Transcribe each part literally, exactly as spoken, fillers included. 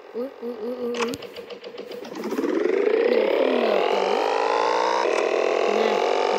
Ui ui ui ui ui. Điều không ngờ tới. Này.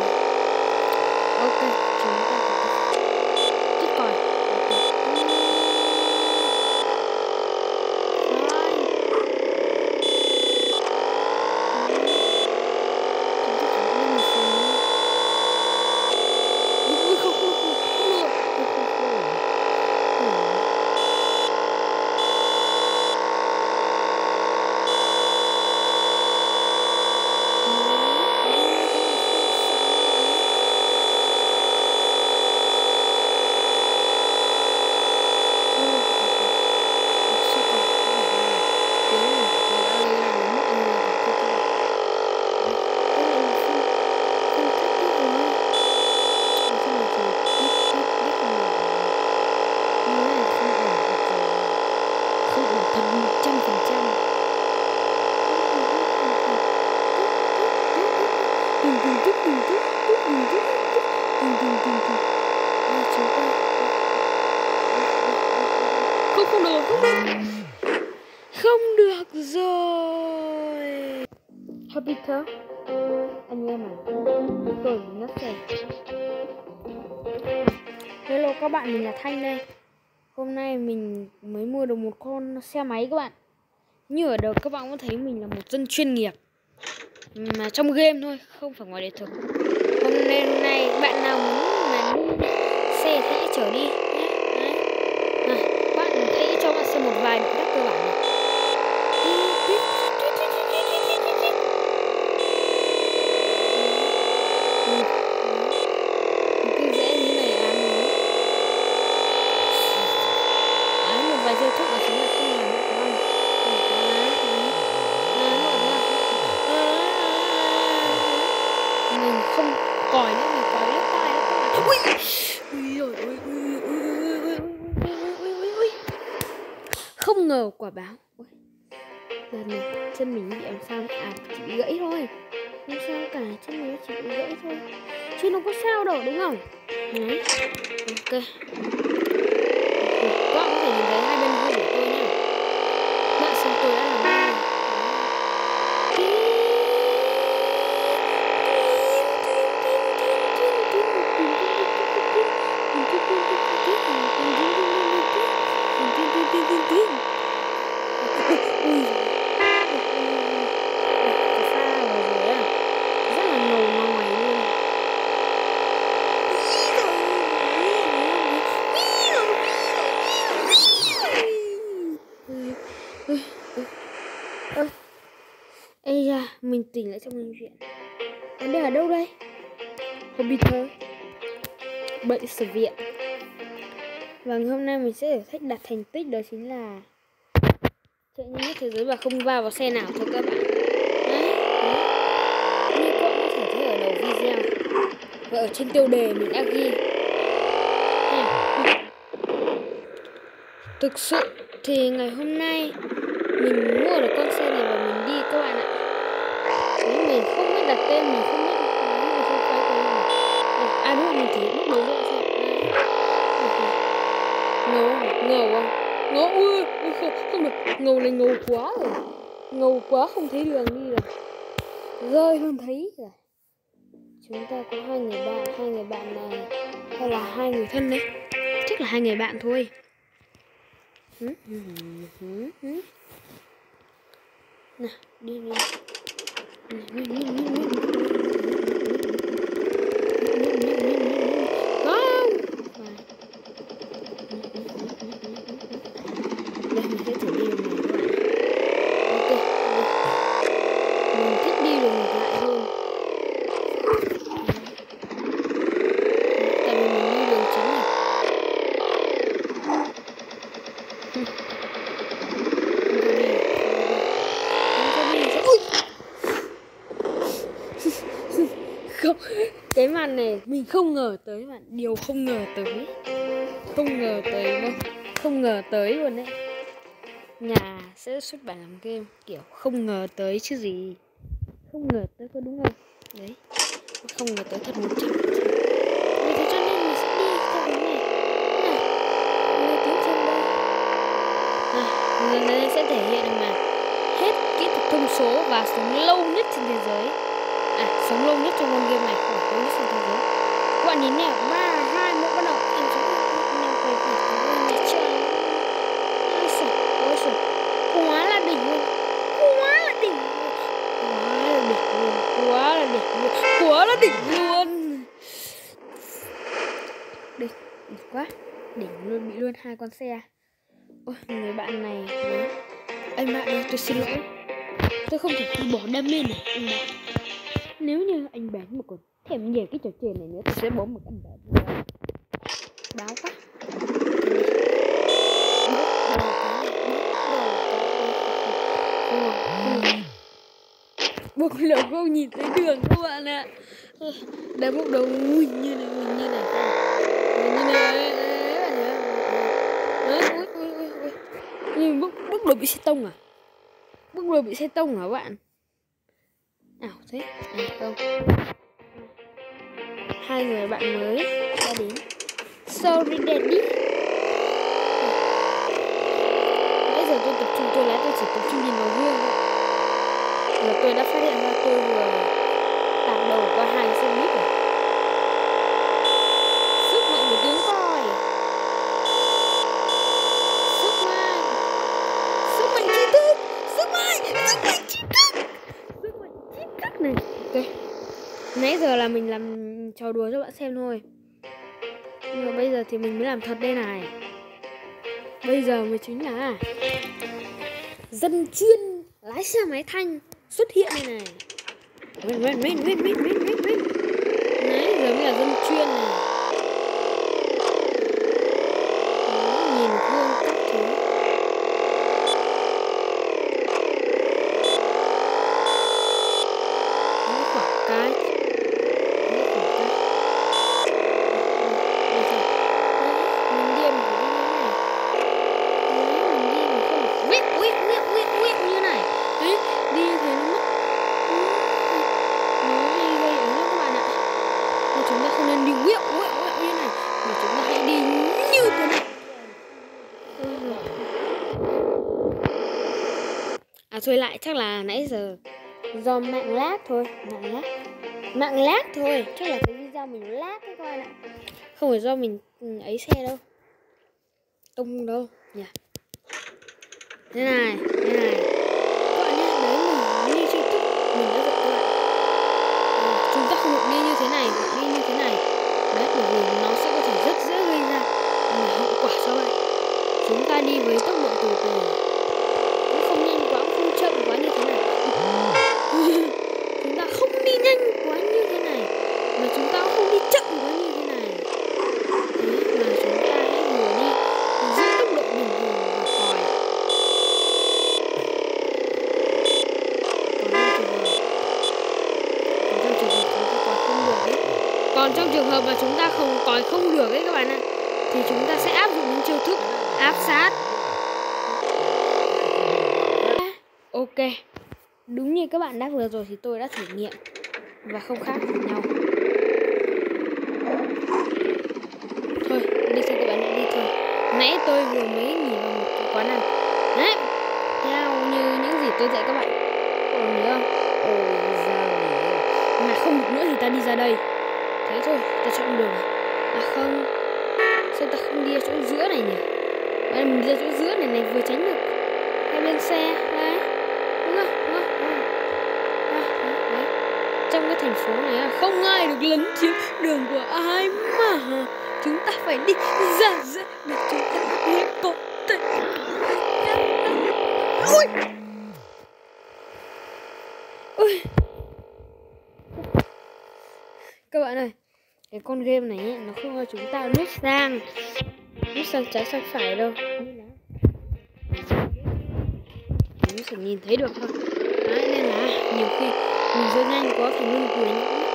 Ok, chúng ta có chết còn. Không được, không được, không được rồi. Happy Cup anh em à, tôi nhắc thầy. Hello các bạn, mình là Thanh đây. Hôm nay mình mới mua được một con xe máy các bạn. Như ở đầu các bạn có thấy mình là một dân chuyên nghiệp mà trong game thôi, không phải ngoài đời thực. Hôm nay, hôm nay bạn nào muốn mà xe thì hãy chở đi nhé. Đấy. À, bạn hãy cho bạn xem một vài động tác cơ bản này. Cứ dễ như này án nó án một vài chiêu thức là chính là không làm được con. Mình không còi nữa, mình còi lướt tai đó các bạn. Ui ui ui ui ui ui ui. Không ngờ quả báo. Lần này chân mình bị làm sao đấy? À, chỉ bị gãy thôi. Không sao cả, chân mình chỉ bị gãy thôi, chứ nó có sao đâu đúng không? Đấy. Ok. Các bạn có thể nhìn thấy hai bên gương của tôi nhá. Bạn xem tôi đã làm gì. Ây da, mình tỉnh lại trong bệnh viện. Anh đây ở đâu đây? Hospital. Bệnh sở viện. Và hôm nay mình sẽ thử thách đạt thành tích, đó chính là chạy nhanh nhất thế giới và không va vào xe nào thôi các bạn. Đấy, đấy. Như các bạn có thể thấy ở đầu video và ở trên tiêu đề mình đã ghi. Thực sự thì ngày hôm nay mình mua được con xe này và mình đi các bạn ạ. Nếu mình không biết đặt tên, mình không biết nói gì không phải cái này. À đúng rồi, mình chỉ lúc đầu ra xem. Ngầu, ngầu không? Ngầu, ui, không, không được, ngầu này ngầu quá rồi. Ngầu quá không thấy đường đi rồi. Rơi không thấy rồi. Chúng ta có hai người bạn, hai người bạn này hay là hai người thân đấy? Chắc là hai người bạn thôi. Nào, đi đi. Không. Đây mình sẽ thử đi đường này các bạn. Ok. Mình thích đi đường ngược lại hơn. Tại vì mình đi đường chính này. Không, cái màn này mình không ngờ tới bạn, điều không ngờ tới, không ngờ tới luôn, không ngờ tới luôn đấy. Nhà sẽ xuất bản làm game kiểu không ngờ tới chứ gì, không ngờ tới có đúng không? Đấy, không ngờ tới thật một trăm phần trăm. Vì thế cho nên mình sẽ đi theo hướng này, này, người tiến trên đây, này, Lần này sẽ thể hiện mà hết kỹ thuật thông số và sống lâu nhất trên thế giới. À, sống lâu nhất trong con game này, không lâu nhất trên thế giới. Các bạn nhìn nè, ba, hai, một, bắt đầu. Em chúng em em quay quay quay nhà chơi. Ôi trời, ôi trời, quá là đỉnh luôn, quá là đỉnh luôn, quá là đỉnh luôn, quá là đỉnh luôn, quá là đỉnh luôn. Đỉnh, đỉnh quá, đỉnh luôn, bị luôn hai con xe. Ôi, người bạn này nói, anh bạn ơi, tôi xin lỗi, tôi không thể từ bỏ đam mê này anh bạn. Nếu như anh bán mà còn thèm nhiều cái trò chơi này nữa, tôi sẽ bấm một anh bạn. Báo quá. Bốc đầu không nhìn thấy đường các bạn ạ. Đã bốc đầu nguyên như này, nguyên như này, như này. Ui ui ui ui. Nhưng bốc bốc đầu bị xe tông à? Bốc đầu bị xe tông hả các bạn? Ảo thế? À không. Hai người bạn mới đã đến. Sorry daddy. Bây giờ tôi tập trung, tôi lái tôi chỉ tập trung nhìn vào gương thôi. Và tôi đã phát hiện ra tôi vừa tạt đầu qua hai xe buýt rồi. Sức mạnh của tiếng còi. Sức mạnh. Sức mạnh trí thức. Sức mạnh. Sức mạnh trí thức. Sức mạnh trí thức này. Ok. Nãy giờ là mình làm trò đùa cho bạn xem thôi. Nhưng mà bây giờ thì mình mới làm thật đây này. Bây giờ mới chính là dân chuyên lái xe máy thanh xuất hiện đây này. Win win win win win win win win. Nãy giờ mới là dân chuyên này. Đó, nhìn gương các thứ. Nó khoảng cái. Nó khoảng cái. Bây giờ mình điên phải đi như này. Đấy, mình đi mình không phải quýt quýt quýt quýt quýt như này. Đấy, đi như thế nó mất. Nó hay gây ấy lắm các bạn ạ. Nên chúng ta không nên đi quýt quýt quýt như này, mà chúng ta hãy đi như thế này. À thôi lại chắc là nãy giờ do mạng lag thôi, mạng lag, mạng lag thôi, chắc là cái video mình lag đấy các bạn ạ, không phải do mình ấy xe đâu, tung đâu nhỉ. Yeah. Thế này, thế này, các bạn nhé, đấy mình đi chưa thức, mình đã dạy các bạn. À, chúng ta không được đi như thế này, đi như thế này, đấy, bởi vì nó sẽ có thể rất dễ gây ra hậu quả cho bạn. Chúng ta đi với tốc độ từ từ, cũng không nhanh quá, cũng không chậm quá như thế này. Chúng ta không đi nhanh quá như thế này, mà chúng ta cũng không đi chậm quá như thế này. Đấy, mà chúng ta hãy vừa đi giữ tốc độ bình thường và còi. Còn trong trường hợp mà chúng ta không còi không được ấy các bạn ạ, thì chúng ta sẽ áp dụng những chiêu thức áp sát. Ok, đúng như các bạn đã vừa rồi thì tôi đã thử nghiệm và không khác gì nhau. Thôi, đi thôi các bạn đã đi thôi. Nãy tôi vừa mới nghỉ vào một cái quán ăn. Đấy, theo như những gì tôi dạy các bạn. Còn nhớ không? Ôi giời, mà không được nữa thì ta đi ra đây. Thế thôi, ta chọn đường. À không, sao ta không đi ra chỗ giữa này nhỉ? Vậy mình đi ra chỗ giữa này này vừa tránh được hai bên xe. Đấy, đúng không? Đúng không? Đúng không? À, đấy. Trong cái thành phố này không ai được lấn chiếm đường của ai mà chúng ta phải đi ra giữa để chúng ta mới có thể. Ôi! Ôi! Các bạn ơi, cái con game này ấy, nó không cho chúng ta nút sang nút sang trái sang phải đâu, chúng sẽ nhìn thấy được thôi. Đấy, nên là nhiều khi mình dơ nhanh quá phải ngưng cười.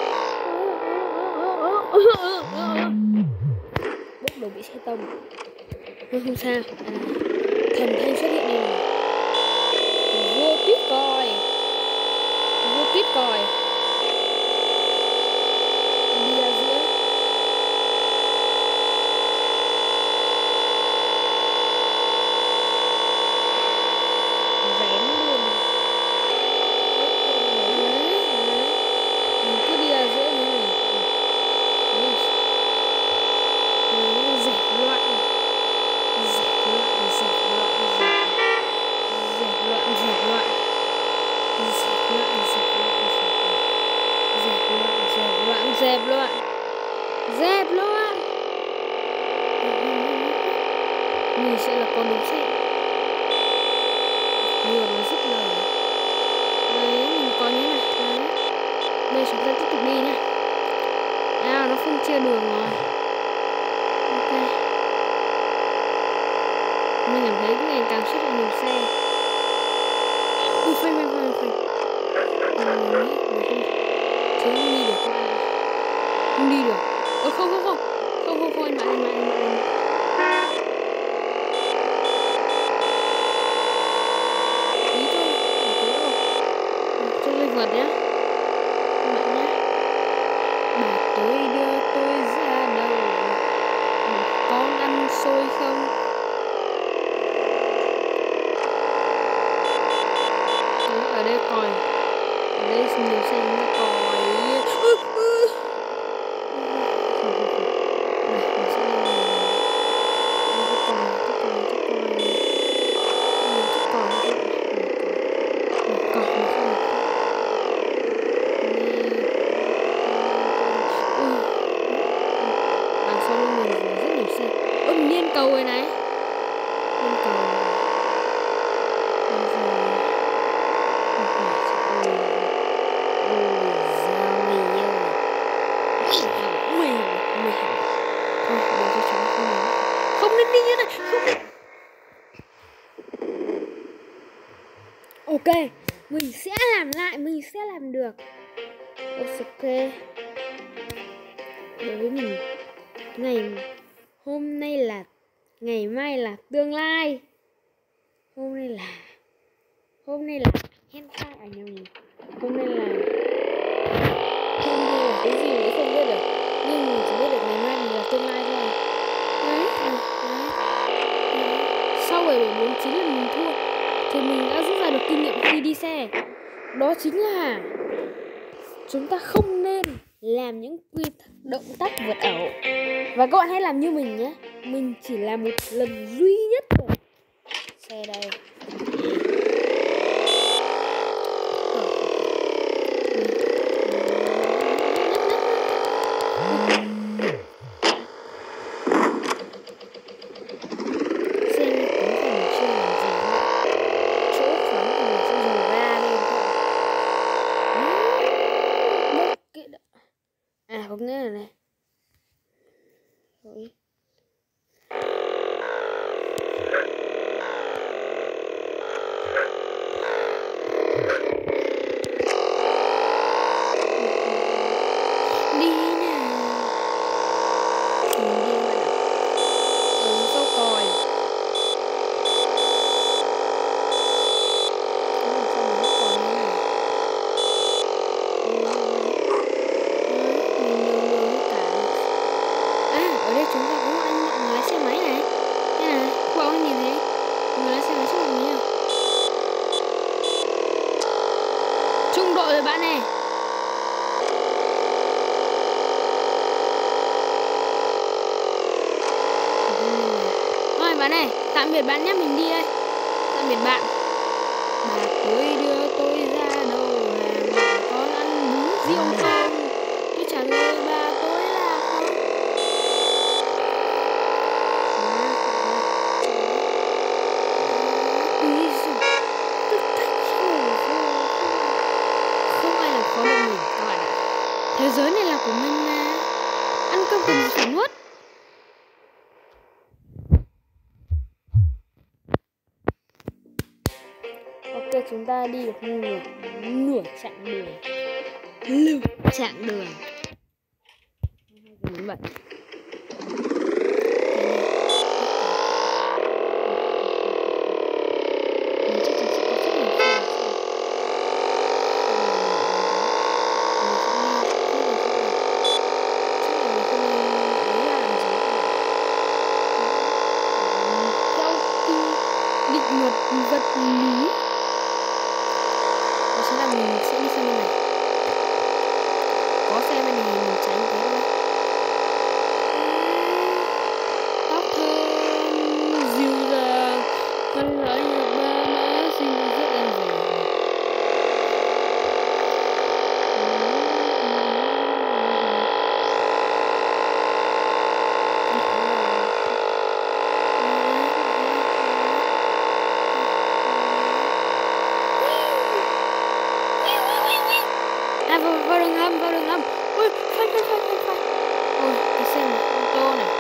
Bốc đầu bị xe tông, nhưng không sao. À, thần thanh xuất hiện đây này. Vô tuyết còi, vô tuyết còi. Đi ra giữa. mình sẽ là con đúng xe. Vừa nó rất là đấy, mình có như này đấy. Bây giờ chúng ta tiếp tục đi nhá. À, nó không chia đường rồi. Ok, mình cảm thấy ngày càng xuất hiện nhiều xe. Ui, phanh phanh phanh phanh. Mình nghĩ mình không, chứ không đi được các bạn. Không đi được. Ơ không không không không không không anh bạn anh bạn anh bạn anh bạn. Ý thôi, một tí thôi. Cho tôi vượt nhá. Các bạn nhá. Bảo tôi đưa tôi ra đâu? Một con ăn xôi không? Đấy, ở đây còi. Ở đây nhiều xe nó còi. Ư, ư. Không, không, không. Đây, mình sẽ đi vào đây cái còi, cái còi, cái còi. Nhiều cái còi như vậy. Một còi, một không, một không. Ui, đằng sau lưng mình là rất nhiều xe. Ơ, mình lên cầu rồi này. Lên cầu. Bây giờ ui, ui, ui, dao mì ơi. Mì, mì. Thôi, để cho chúng không muốn. Không nên đi như này, không nên. Ok, mình sẽ làm lại, mình sẽ làm được. Ok. Đối với mình, ngày hôm nay là ngày mai là tương lai. Hôm nay là hôm nay là hentai à nhầm nhỉ. Hôm nay là hôm nay là cái gì nữa không biết được. Nhưng mình chỉ biết được ngày mai mình là tương lai thôi. Đấy, đấy, đấy. Sau bảy bảy bốn chín lần mình thua thì mình đã rút ra được kinh nghiệm khi đi xe. Đó chính là chúng ta không nên làm những quy động tác vượt ẩu. Và các bạn hãy làm như mình nhé. Mình chỉ làm một lần duy nhất thôi. Xe đây. Xe như thế thì mình chưa làm gì nữa. Chỗ khoáng thì mình sẽ dồn ga lên thôi. Bốc cái đ... À, có nghĩa là này. Rồi. Đi nào. Mình đi bạn ạ. Đứng câu còi. Làm sao mà hết còi như này. Mình đường đường cả. À, ở đây chúng ta có một anh bạn lái xe máy này. Đây này, các bạn có nhìn thấy người lái xe máy trước mặt mình nhá. Trung đội rồi bạn này. Thôi bạn này, tạm biệt bạn nhé, mình đi đây. Tạm biệt bạn. Bà tôi đưa tôi ra đầu hàng, bà con ăn bún riêu khang. Tôi trả lời bà tôi là không. Úi giời, tôi cách khổ vô. Không ai làm khó được mình các bạn ạ. Thế giới này là của mình mà. Ăn cơm cùng phải nuốt. Ok, chúng ta đi được nửa, nửa chặng đường. Nửa chặng đường. Mình bật. Mình chắc chắn sẽ có rất nhiều xe. Mình sẽ đi không được chỗ này. Chắc là mình không ấy làm gì cả. Theo kinh định luật vật lý, đó chính là mình sẽ đi sang bên này. Có xe bên này mình tránh thế thôi. Tóc thơm dịu dàng, thân lại nhạc ba má xin được rước em về. vào, vào đường hầm, vào đường hầm. Ôi, phanh, phanh, phanh, phanh, phanh. Ôi, cái xe ô tô này.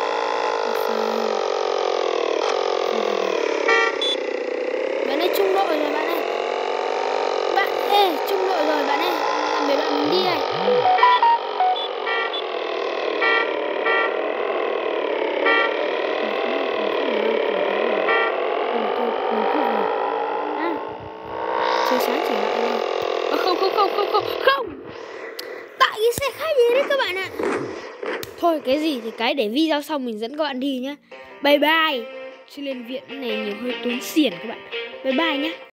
Bạn ơi, trung đội rồi bạn ơi. Bạn ê, trung đội rồi bạn ơi. Làm để bạn mình đi này. Chiếu sáng trở lại rồi. Ơ, không, không, không, không, không, không. Tại cái xe khách gì đấy các bạn ạ. Thôi cái gì thì cái để video sau mình dẫn các bạn đi nhá. Bye bye. Chứ lên viện này nhiều hơi tốn xiển các bạn. Bye bye nhá.